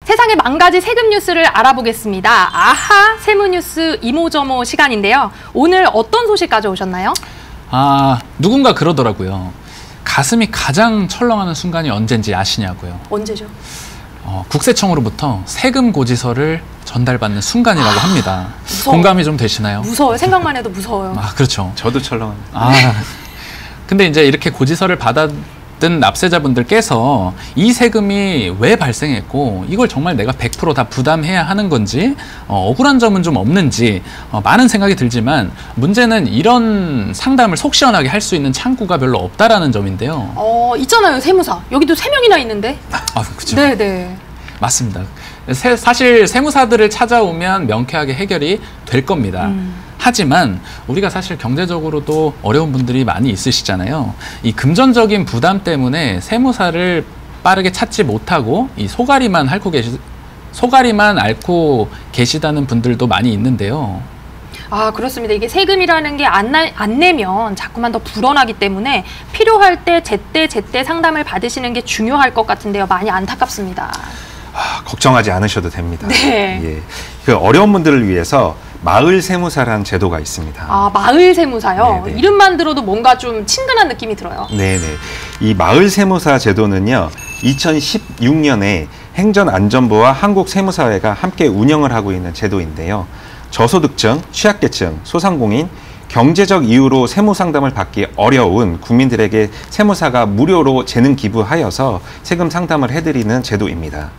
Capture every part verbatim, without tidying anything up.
세상의 만 가지 세금 뉴스를 알아보겠습니다. 아하 세무뉴스 이모저모 시간인데요. 오늘 어떤 소식 가져오셨나요? 아, 누군가 그러더라고요. 가슴이 가장 철렁하는 순간이 언젠지 아시냐고요. 언제죠? 어, 국세청으로부터 세금 고지서를 전달받는 순간이라고 아, 합니다. 무서워. 공감이 좀 되시나요? 무서워요. 생각만 해도 무서워요. 아, 그렇죠. 저도 철렁합니다. 아, 근데 이제 이렇게 고지서를 받았던 납세자분들께서 이 세금이 왜 발생했고 이걸 정말 내가 백 퍼센트 다 부담해야 하는 건지 어, 억울한 점은 좀 없는지 어, 많은 생각이 들지만 문제는 이런 상담을 속 시원하게 할 수 있는 창구가 별로 없다라는 점인데요. 어, 있잖아요. 세무사. 여기도 세 명이나 있는데. 아, 그렇죠. 네네. 맞습니다. 세, 사실 세무사들을 찾아오면 명쾌하게 해결이 될 겁니다. 음. 하지만 우리가 사실 경제적으로도 어려운 분들이 많이 있으시잖아요. 이 금전적인 부담 때문에 세무사를 빠르게 찾지 못하고 이 소가리만 앓고 계시, 소가리만 앓고 계시다는 분들도 많이 있는데요. 아, 그렇습니다. 이게 세금이라는 게 안 안 내면 자꾸만 더 불어나기 때문에 필요할 때 제때 제때 상담을 받으시는 게 중요할 것 같은데요. 많이 안타깝습니다. 아, 걱정하지 않으셔도 됩니다. 네. 예, 그 어려운 분들을 위해서 마을 세무사라는 제도가 있습니다. 아, 마을 세무사요? 네네. 이름만 들어도 뭔가 좀 친근한 느낌이 들어요. 네네. 이 마을 세무사 제도는요, 이천십육 년에 행정안전부와 한국세무사회가 함께 운영을 하고 있는 제도인데요. 저소득층, 취약계층, 소상공인, 경제적 이유로 세무 상담을 받기 어려운 국민들에게 세무사가 무료로 재능 기부하여서 세금 상담을 해드리는 제도입니다.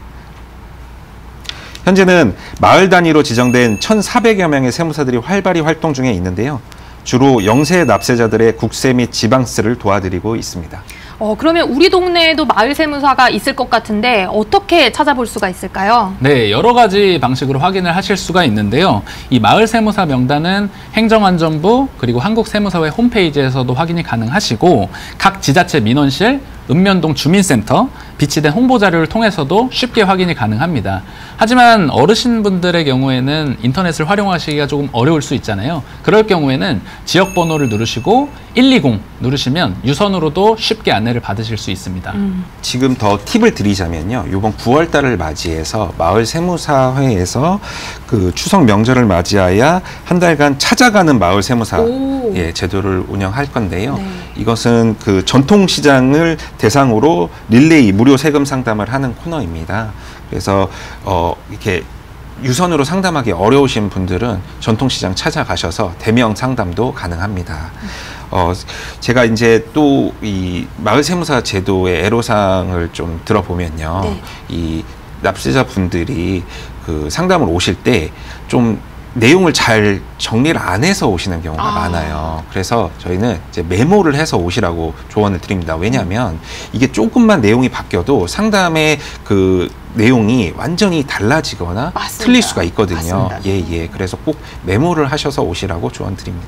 현재는 마을 단위로 지정된 천사백여 명의 세무사들이 활발히 활동 중에 있는데요. 주로 영세 납세자들의 국세 및 지방세를 도와드리고 있습니다. 어, 그러면 우리 동네에도 마을 세무사가 있을 것 같은데 어떻게 찾아볼 수가 있을까요? 네, 여러 가지 방식으로 확인을 하실 수가 있는데요. 이 마을 세무사 명단은 행정안전부 그리고 한국세무사회 홈페이지에서도 확인이 가능하시고 각 지자체 민원실, 읍면동 주민센터, 비치된 홍보 자료를 통해서도 쉽게 확인이 가능합니다. 하지만 어르신분들의 경우에는 인터넷을 활용하시기가 조금 어려울 수 있잖아요. 그럴 경우에는 지역번호를 누르시고 일이공 누르시면 유선으로도 쉽게 안내를 받으실 수 있습니다. 음. 지금 더 팁을 드리자면요. 이번 구월 달을 맞이해서 마을 세무사회에서 그 추석 명절을 맞이하여 한 달간 찾아가는 마을 세무사 예, 제도를 운영할 건데요. 네. 이것은 그 전통시장을 대상으로 릴레이 무료 세금 상담을 하는 코너입니다. 그래서 어, 이렇게 유선으로 상담하기 어려우신 분들은 전통시장 찾아가셔서 대면 상담도 가능합니다. 어, 제가 이제 또 이 마을세무사 제도의 애로사항을 좀 들어보면요. 네. 이 납세자 분들이 그 상담을 오실 때 좀 내용을 잘 정리를 안 해서 오시는 경우가 아. 많아요. 그래서 저희는 이제 메모를 해서 오시라고 조언을 드립니다. 왜냐하면 이게 조금만 내용이 바뀌어도 상담의 그 내용이 완전히 달라지거나 맞습니다. 틀릴 수가 있거든요. 맞습니다. 예, 예. 그래서 꼭 메모를 하셔서 오시라고 조언 드립니다.